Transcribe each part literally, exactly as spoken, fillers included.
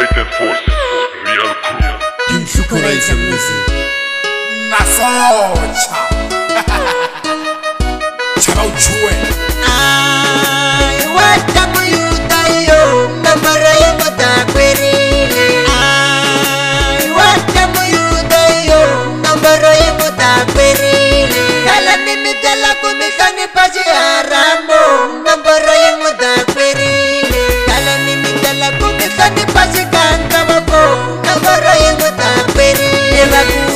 Titan Forces, Real Crew. King Shukura is a music. Nasocha Chao Chue Ay, watamu yutayo Namara yangu takwirile Ay, watamu yutayo Namara yangu takwirile Kala mimi jala kumikani paji haramu Namara yangu takwirile Kala mimi jala kumikani paji kanta wako Namara yangu takwirile Waku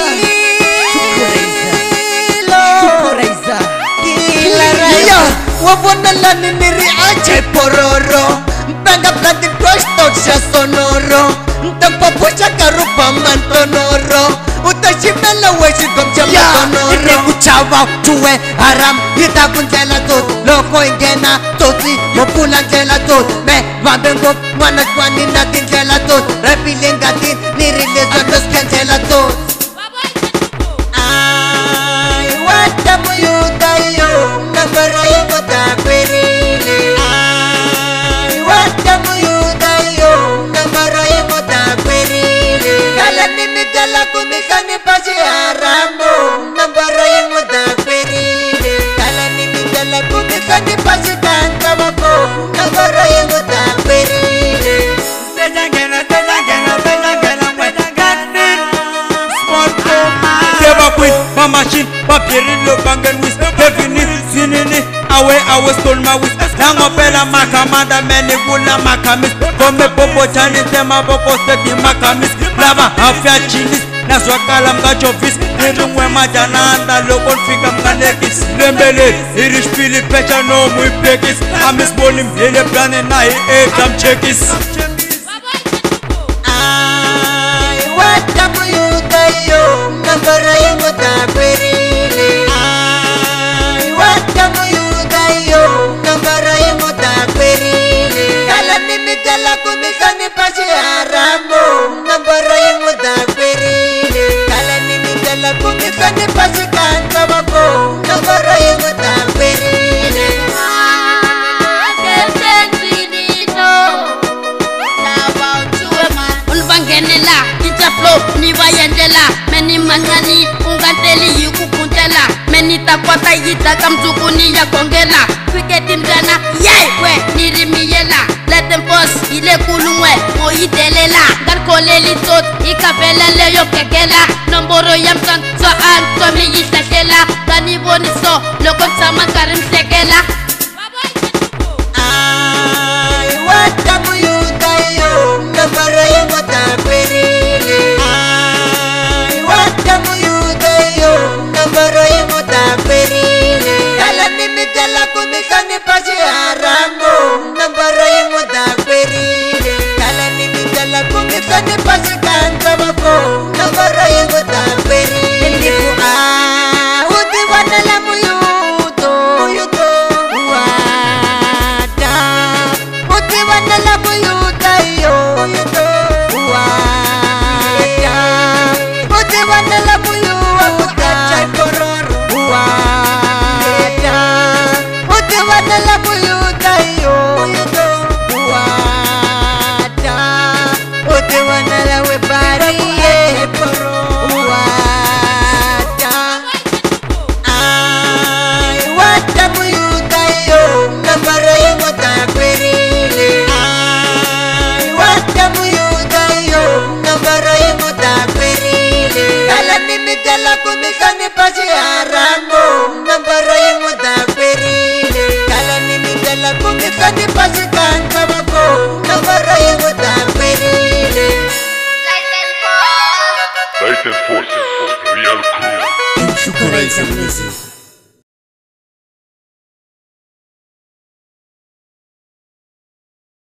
Wabona la niniri ache pororo Mpanga planti toksha sonoro Ntampapucha karupa mantonoro Utashimela weshi gomcha mantonoro Ine kuchawa tuwe haram Ita kunjela tot Loko ingena toti Mopula njela tot Me vabengo Mwana kwani natin jela tot Repilinga din Nirilezo los kenjela tot Ay, watamu yutayo Nambara yangu takwirile Ay, watamu yutayo Nambara yangu takwirile Kala mimi jala kumikani paji haramu Nambara yangu takwirile Kala mimi jala kumikani paji kanta wako Nambara yangu takwirile Tejangena, tejangena, tejangena Mwetangani Small Puma Deva Queen, Mama Shin Papirin lo bangan wis Devini, zinini Awe, awe stole my wis Nango pela makamanda Meni gula makamis Kome popo chani Tema popo stedi makamis Lava, afya chinis Naswakala mgacho vis Nirungwe majana Anda lokon fika mkanekis Lembele, irish pili pecha No mui pekis Amis bolim Hele plane na hi etam chekis Ay, watamu yutayo Nambara yangu takwirile Ay, watamu yutayo Nambara yangu takwirile Kala mimi jala kumikani paji haramu Nambara yangu takwirile Kala mimi jala kumikani paji kanta wako Nambara yangu takwirile Unbangenela, ita flow, ni vayendela Meni manyani, unganteli yukukuntela Meni takwata yita kamzukuni ya kongela Kwiketi mjana, yay, we, nirimiyela Let them force, ile kulungwe, mo itelela Garkole litot, ikapela leyo kekela Nomboro yamsan, so antomi yitekela Tani boniso, lokon sama karim tekela Ay, watamu yutayo Nambara yangu takwirile Ay, watamu yutayo Nambara yangu takwirile Kala mimi jala kumikani paji haramu Nambara yangu takwirile Kala mimi jala kumikani paji kanta wako Nambara yangu takwirile Ndiku ah, uti wanala muyuto Muyuto Wada Uti wanala muyuta yo Muyuto Wada Uti wanala muyuwa Utacha kororo Wada Uti wanala muyuta yo Muyuto Wada Uti wanala webari Wada Ay, watamu yutayo Nambara yangu takwirile Ay, watamu yutayo Nambara yangu takwirile Kala mimi jala kumikani paji haramu Nambara yangu takwirile Kala mimi jala kumikani paji kanta wako Nambara yangu takwirile Titan Forces, Real Crew. King Shukura is a music.